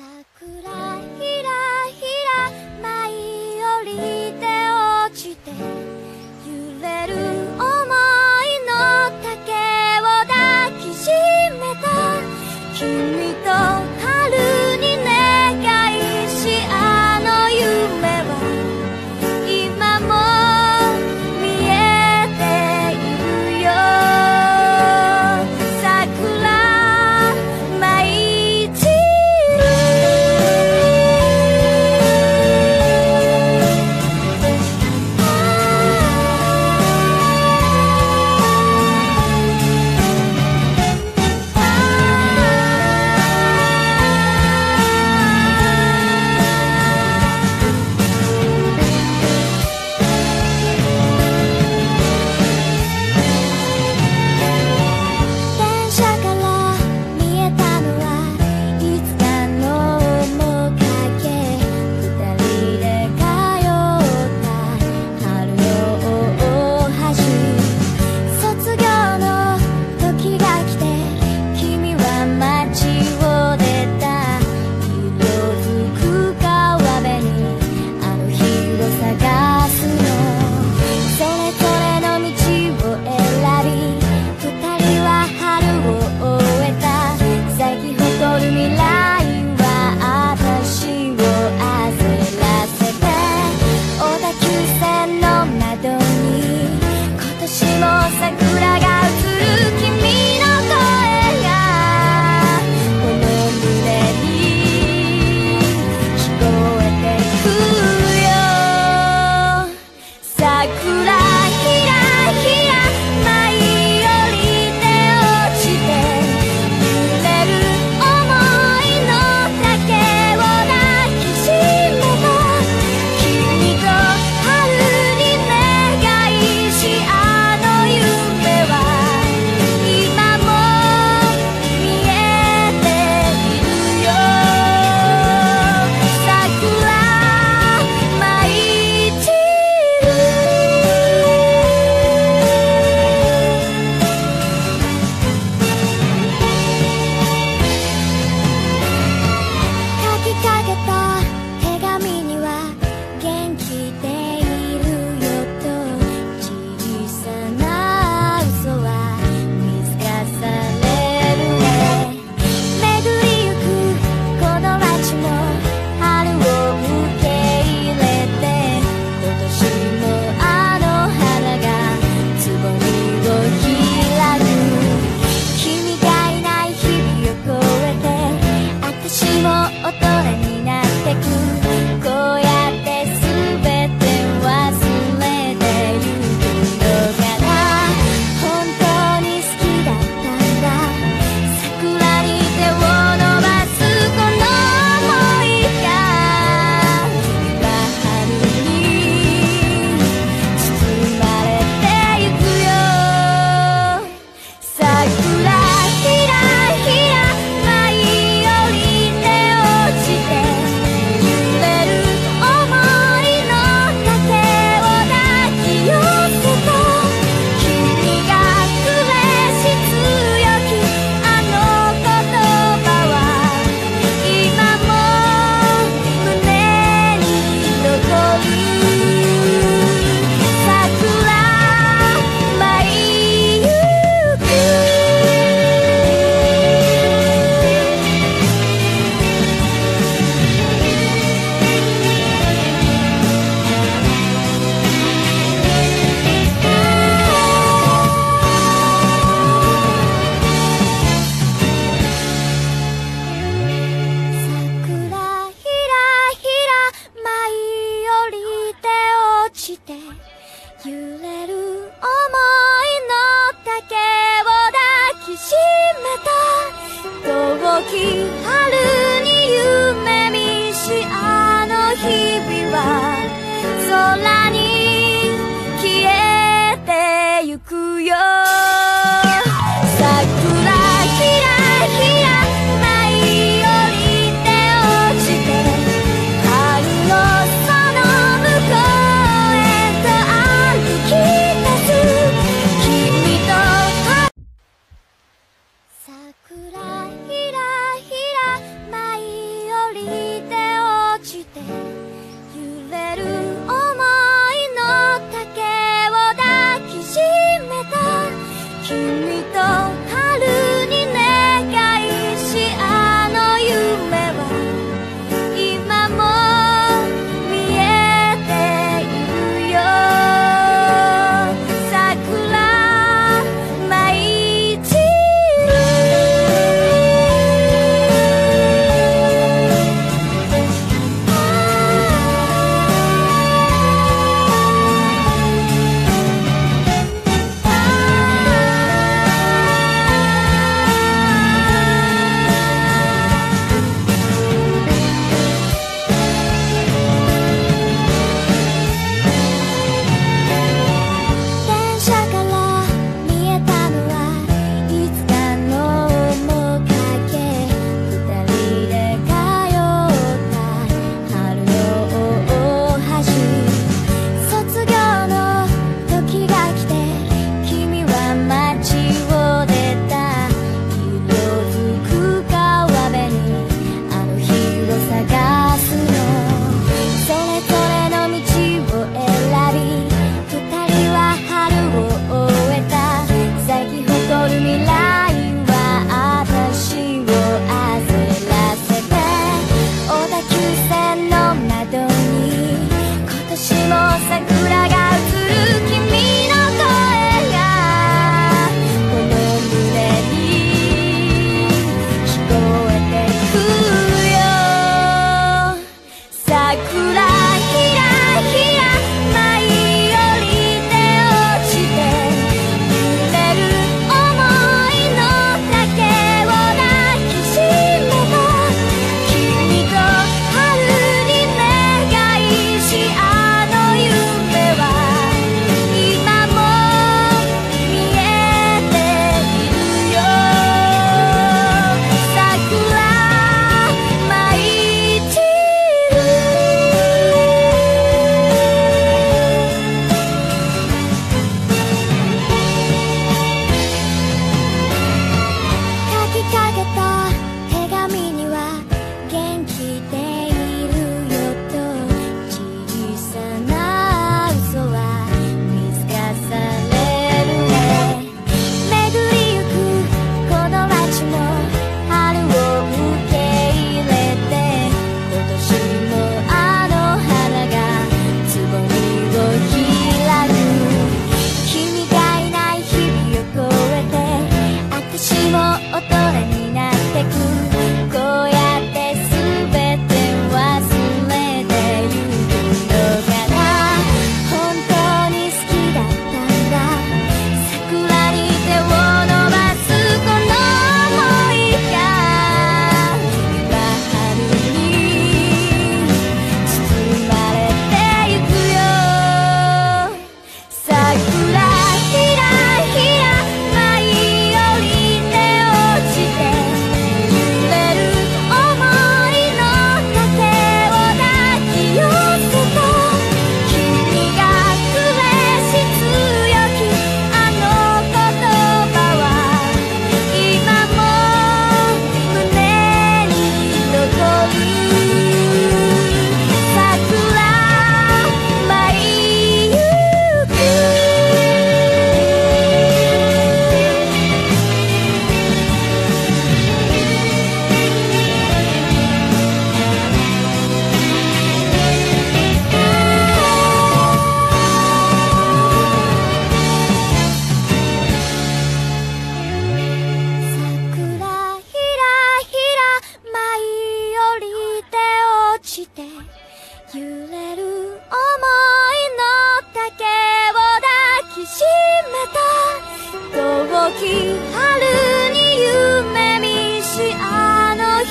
桜ひらひら舞い降り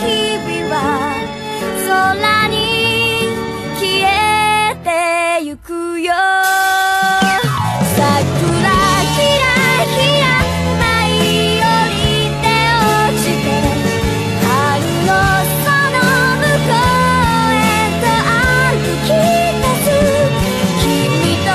日々は空に消えてゆくよ。桜ひらひら舞い降りて落ちて春のその向こうへと歩き出す君と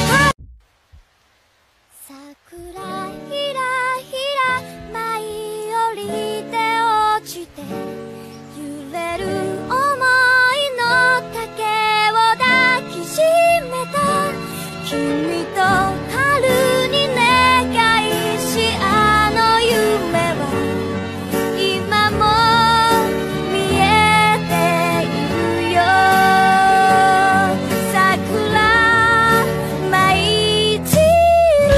桜ひらひら舞い降りて落ちて揺れる想いの丈を抱きしめた君と春に願いしあの夢は今も見えているよ。桜舞い散る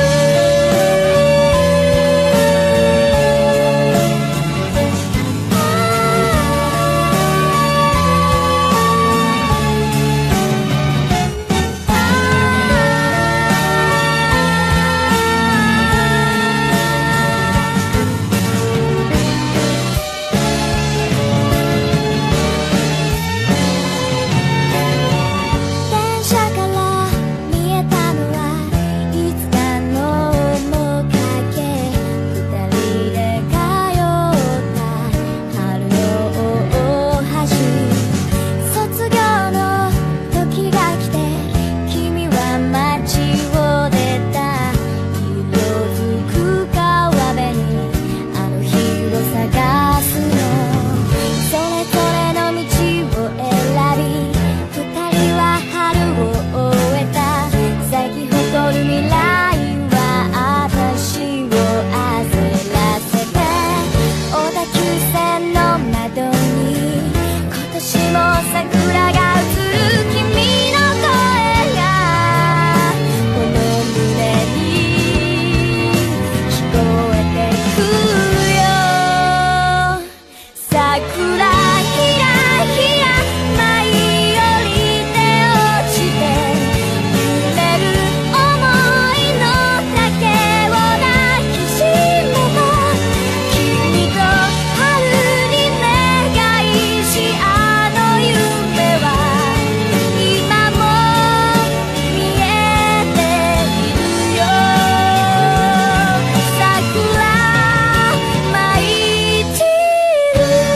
電車から見えたのはいつかの面影二人で通った春の大橋卒業の時が来て君は街を出た色づく川辺にあの日を探すのそれぞれの道を選び二人は春を終えた咲き誇る未来は私を焦らせて小田急線の窓に今年も桜が映る君の声がこの胸に聞こえてくるよ。桜ひらひら舞い降りて落ちて揺れる想いの丈を抱きしめた君と春に願いしあの夢は今も見えているよ。桜舞い散る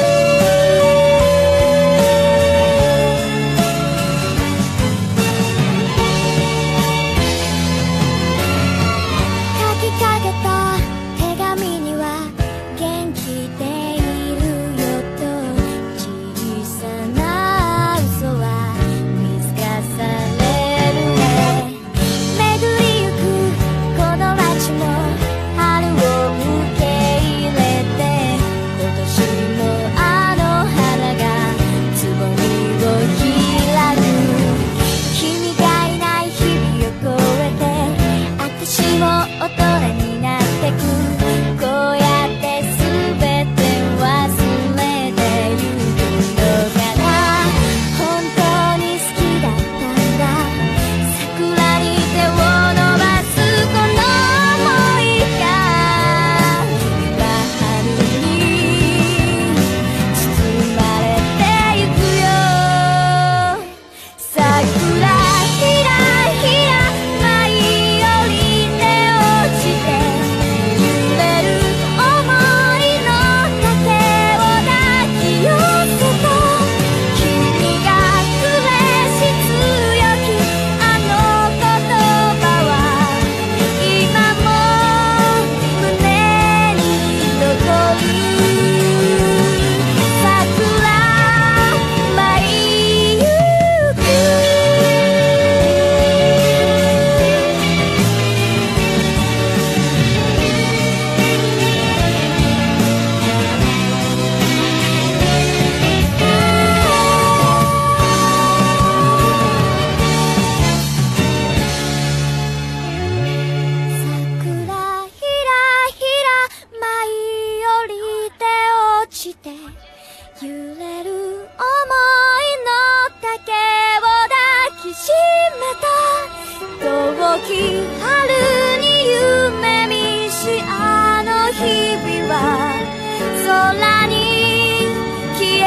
書きかけた手紙には元気でいるよと小さな嘘は見透かされるね。巡りゆくこの街も春を受け入れて今年もあの花がつぼみを開く君がいない日々を越えて私も大人になってくこうやって全て忘れてゆくのかな。本当に好きだったんだ桜に手を伸ばすこの想いが今春に包まれてゆくよ。桜ひらひら舞い降りて落ちて揺れる想いの丈を抱き寄せた君がくれし強きあの言葉は今も胸に残る。桜舞いゆく桜ひらひら舞い降りて落ちて揺れる想いの丈を抱きしめた遠き春に夢見しあの日々は空に消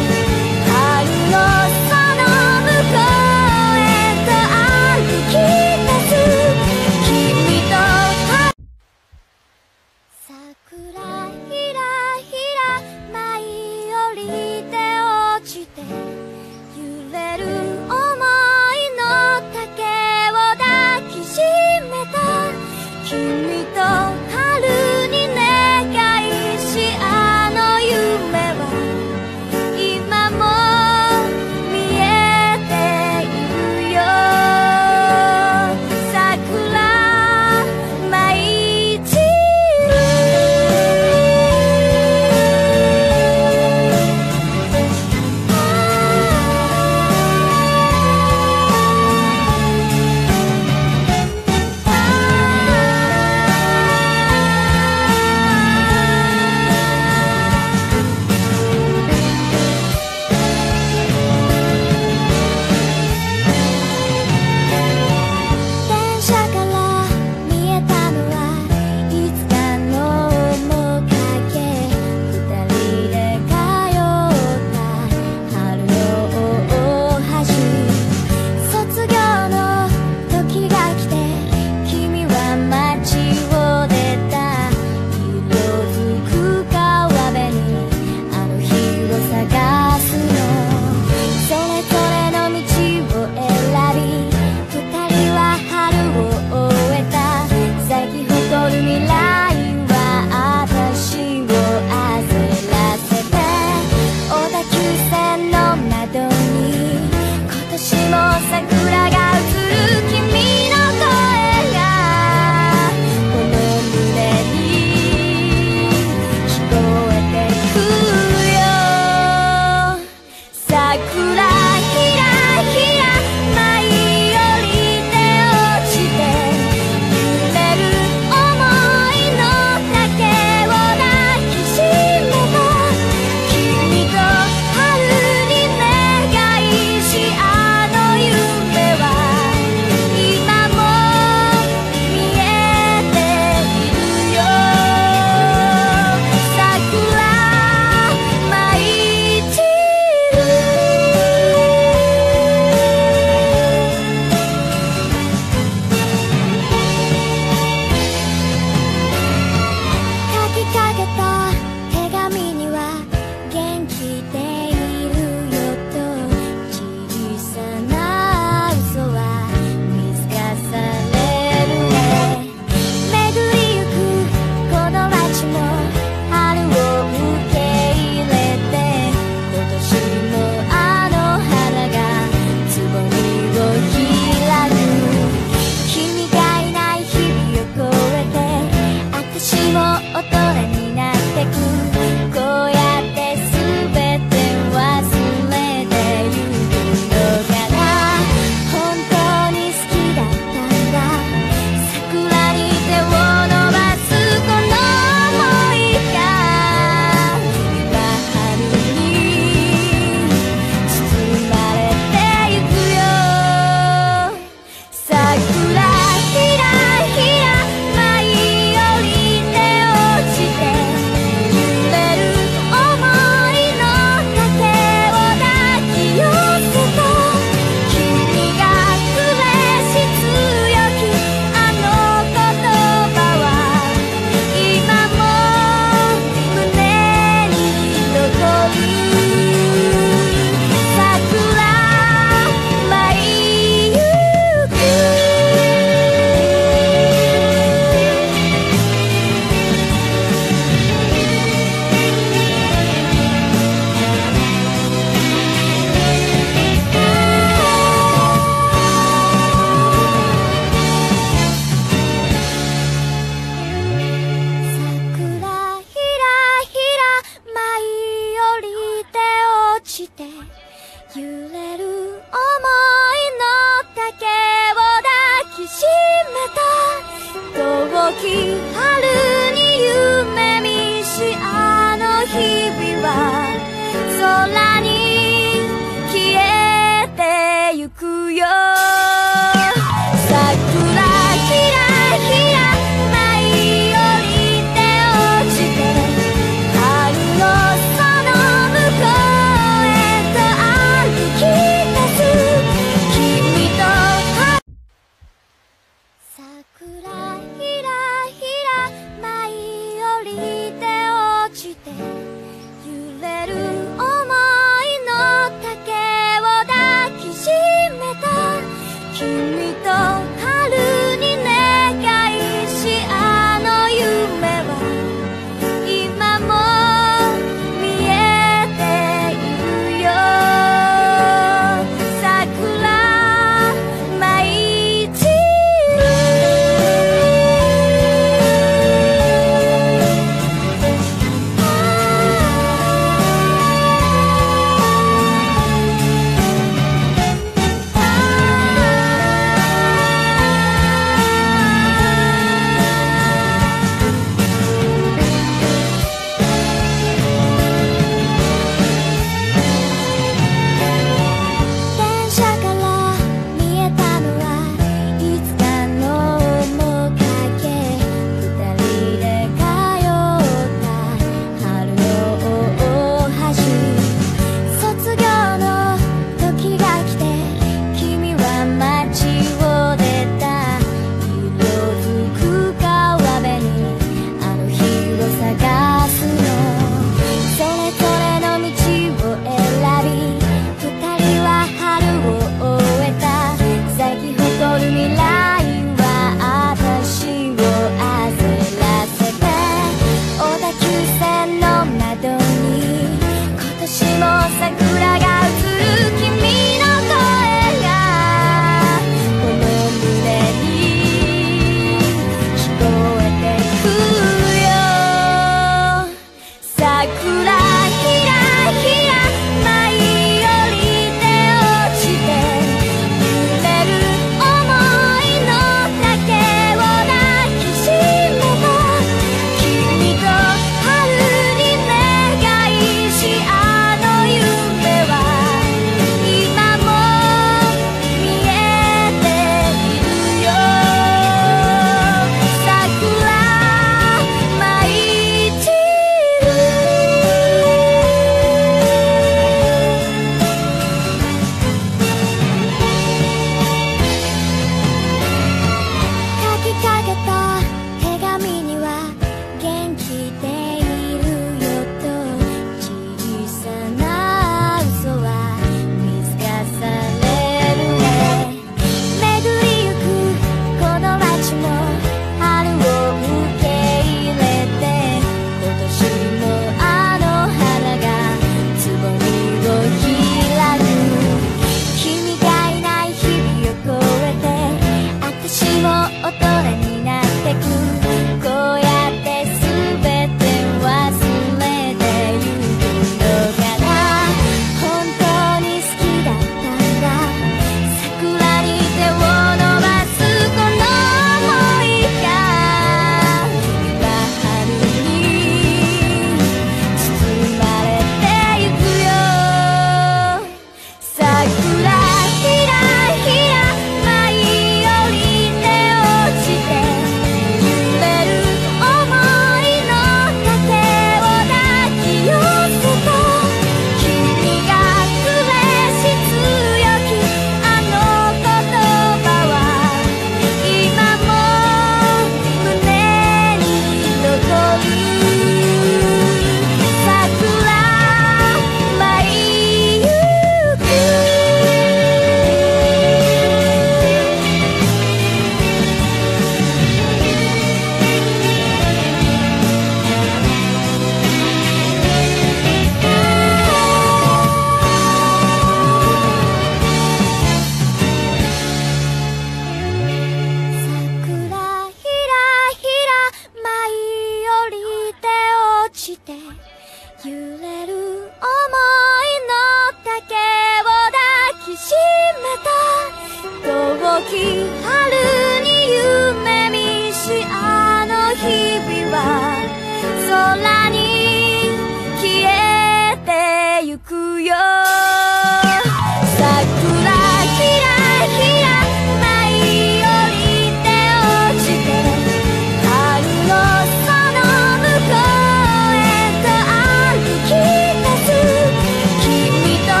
して揺れる想いの丈を抱きしめた遠き春に夢見しあの日々は空に消えてゆくよ桜ひらひら舞い降りて落ちて春のその向こうへと歩き出す君と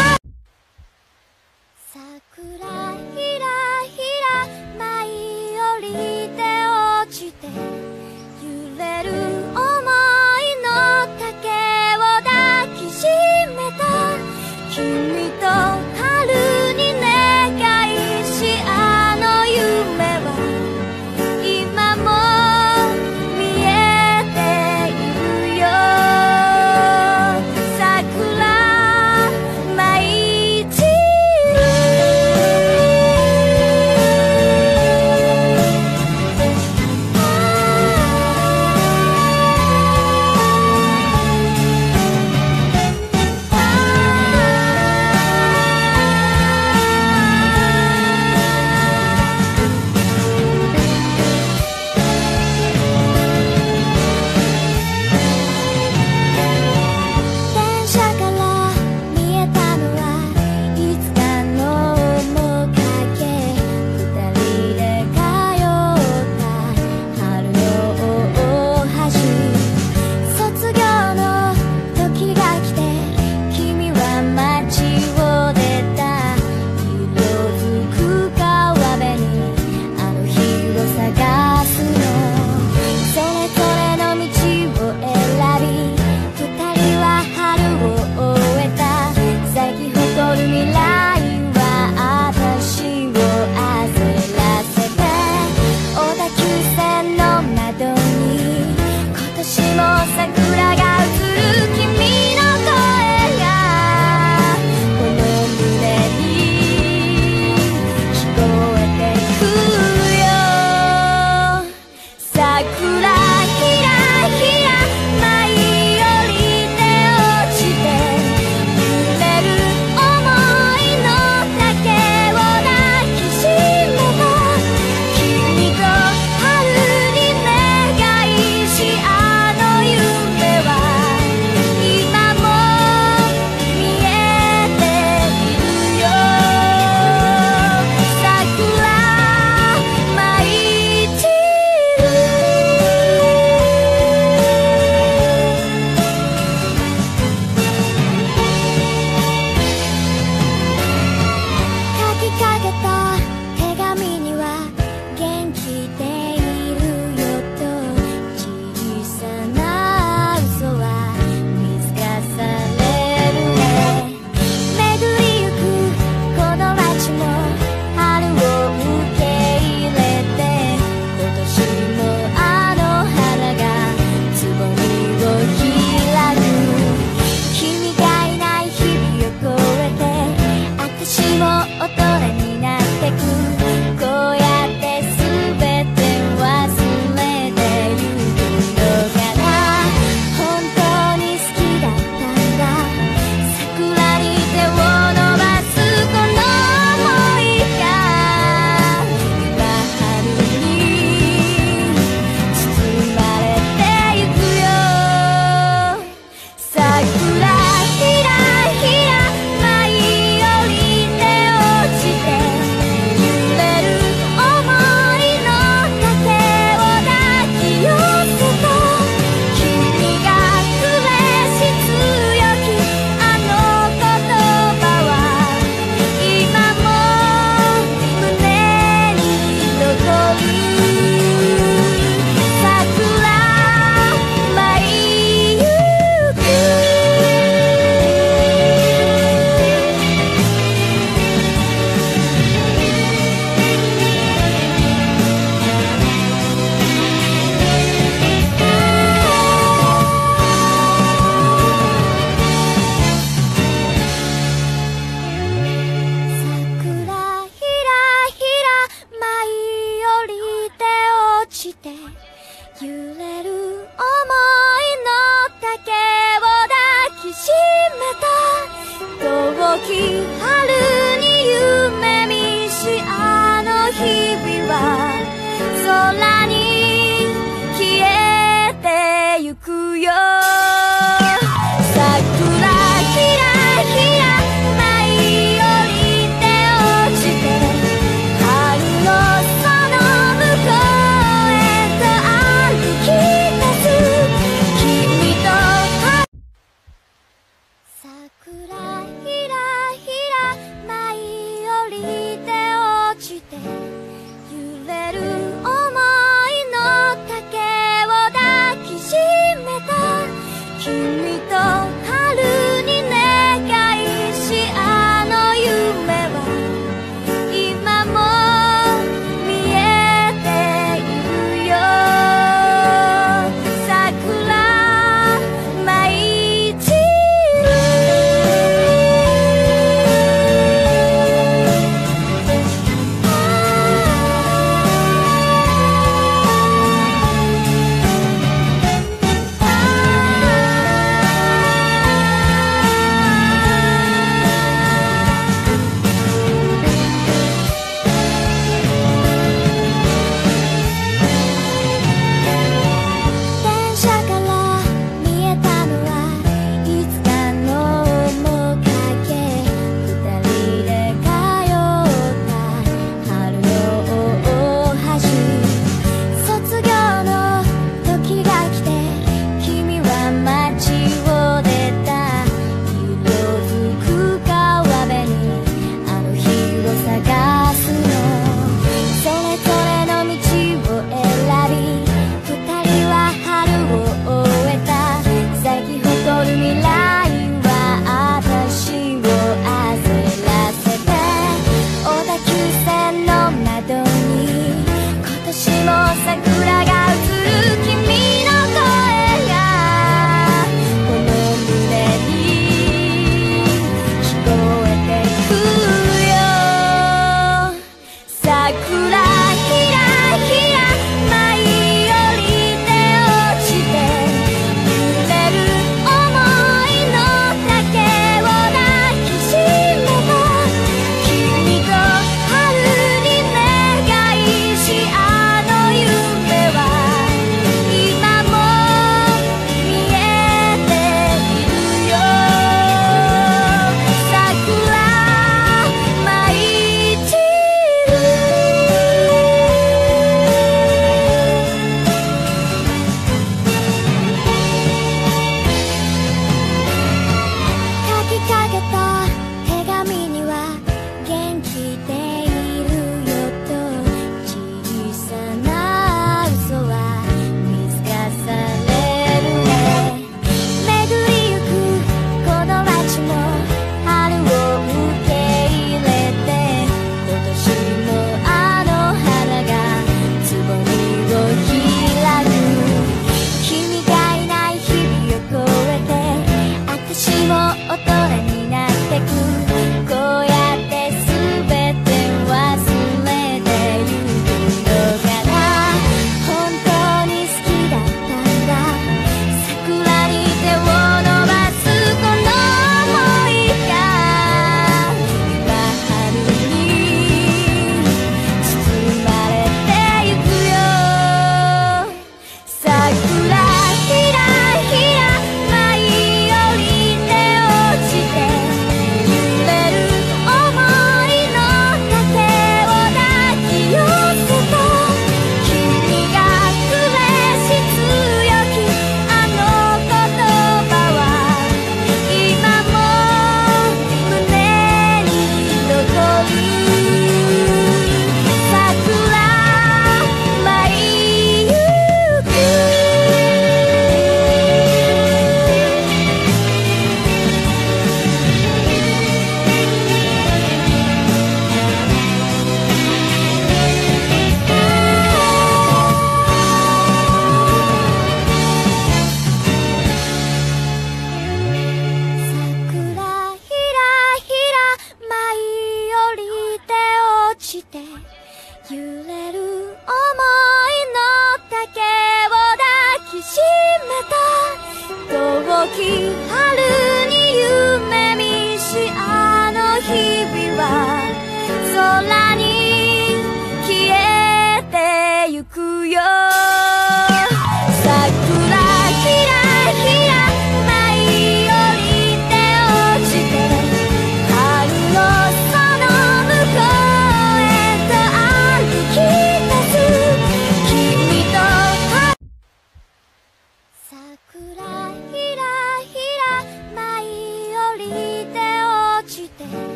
桜ひらひら舞い降りて落ちて揺れる想いの丈を抱きしめたしめた遠き春に夢見しあの日々は空に消えてゆくよ桜ひらひら舞い降りて落ちて春のその向こうへと歩き出す君と桜ひらひら舞い降りて落ちて揺れる想いの竹を抱きしめた君と春に願いしあの夢は今も見えているよ桜舞い散電車から見えたのはいつかの面影二人で通った春の大橋卒業の時が来て君は街を出た色づく川辺にあの日を探すのそれぞれの道を選び二人は春を終えた咲き誇る未来は私を焦らせて小田急線の窓に今年も桜が映る君の声がこの胸に聞こえてくるよ桜ひらひら舞い降りて落ちて揺れる想いの竹を抱きしめた君と春に願いしあの夢は今も見えているよ桜舞い散書きかけた手紙には元気でいるよと小さな嘘は見透かされるね巡りゆくこの街も春を受け入れて今年もあの花がつぼみを開く君がいない日々を越えて私も大人になってくこうやって全て忘れてゆくのかな本当に好きだったんだ桜に手を伸ばすこの想いが今春に包まれてゆくよ桜ひらひら舞い降りて落ちて揺れる想いの竹を抱き寄せた君がくれし強きあの言葉は今も胸に残る桜舞いゆく桜ひらひら舞い降りて落ちて揺れる想いの竹を抱きしめた遠き春に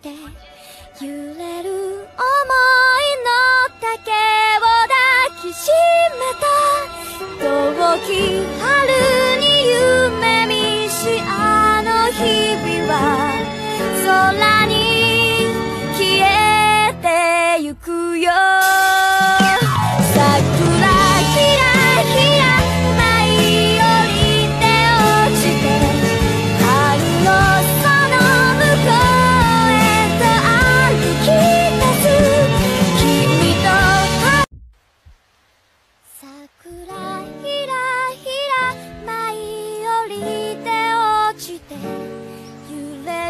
て揺れる想いの丈を抱きしめた遠き春に夢見しあの日々は空に消えてゆくよ桜ひらひら舞い降りて落ちて春のその向こうへと歩き出す君と桜ひらひら舞い降りて落ちて揺れ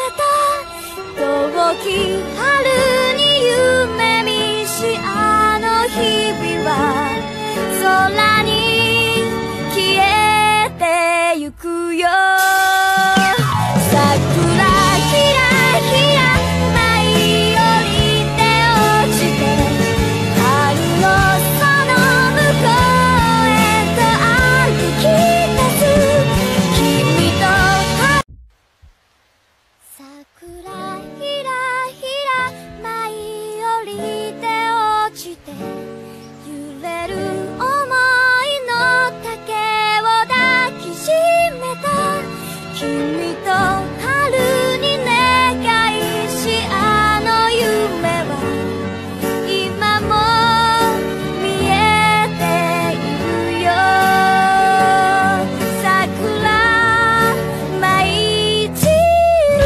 た遠き春に夢見しあの日々は空に消えてゆくよ。桜ひらひら舞い降りて落ちて春のその向こうへと歩き出す君と桜ひらひら舞い降りて落ちて揺れる想いの丈を抱きしめた君と春に願いしあの夢は今も見えているよ。桜舞い散る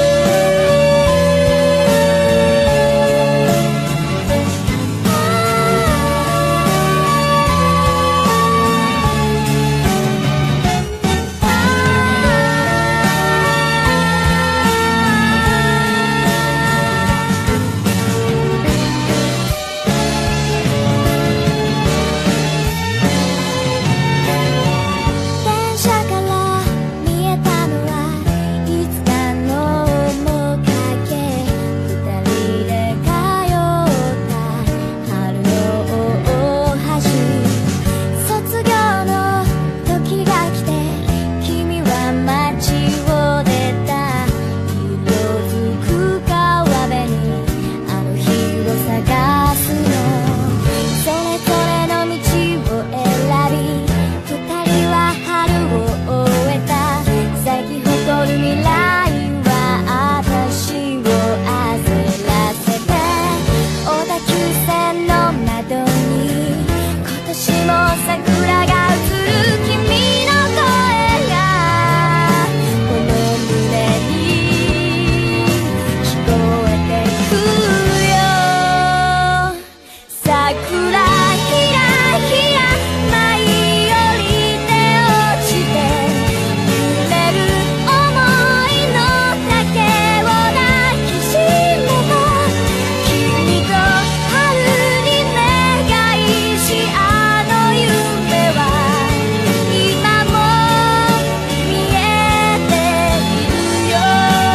電車から見えたのはいつかの面影二人で通った春の大橋卒業の時が来て君は街を出た色づく川辺にあの日を探すのそれぞれの道を選び二人は春を終えた咲き誇る未来は私を焦らせて小田急線の窓に今年も桜が映る君の声がこの胸に聞こえてくるよ。桜ひらひら舞い降りて落ちて揺れる想いの丈を抱きしめた君と春に願いしあの夢は今も見えているよ。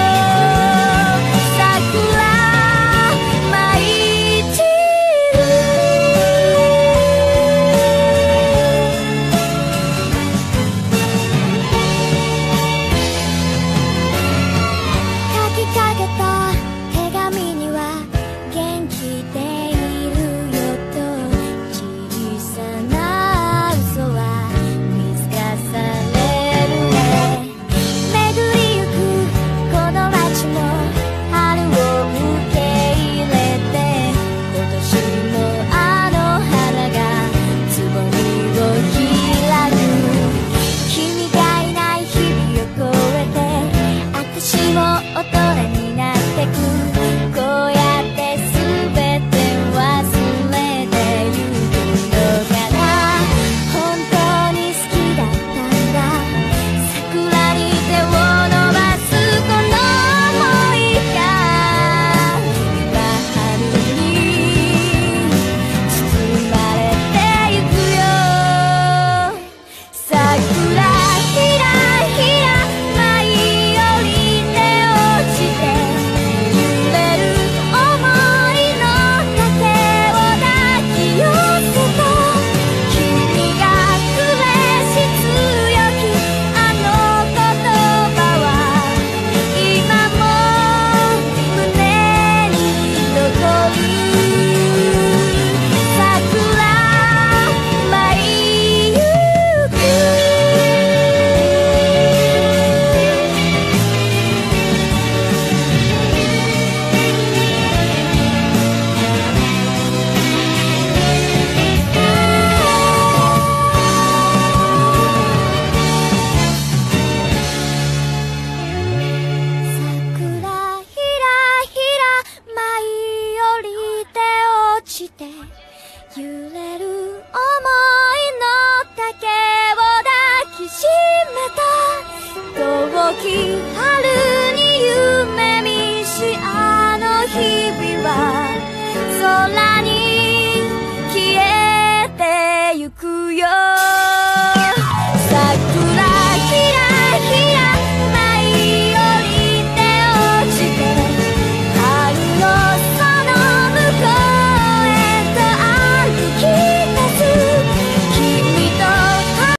桜舞い散る書きかけた手紙には元気でいるよと小さな嘘は見透かされるね。巡りゆくこの街も春を受け入れて今年もあの花がつぼみを開く君がいない日々を越えて私も